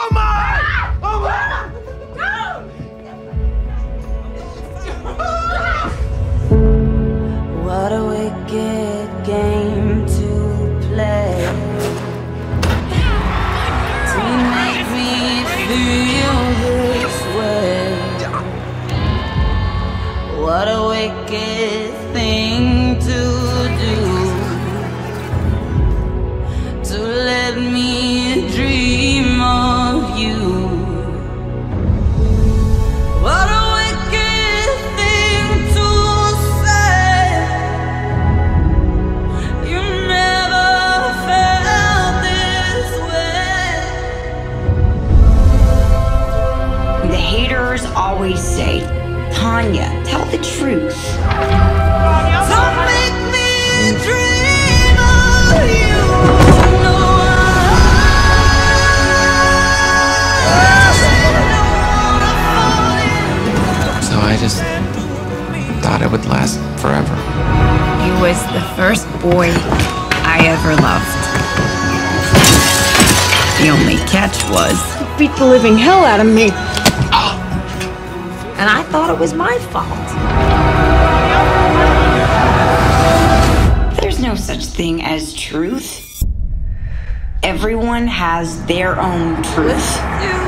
Oh my! Oh my! What a wicked game to play, to make me feel this way. What a wicked thing to do, to let me dream of you. What a wicked thing to say. You never felt this way. The haters always say, Tonya, tell the truth. Don't make me dream of you. No, So I just thought it would last forever. He was the first boy I ever loved. The only catch was, he beat the living hell out of me. And I thought it was my fault. There's no such thing as truth. Everyone has their own truth.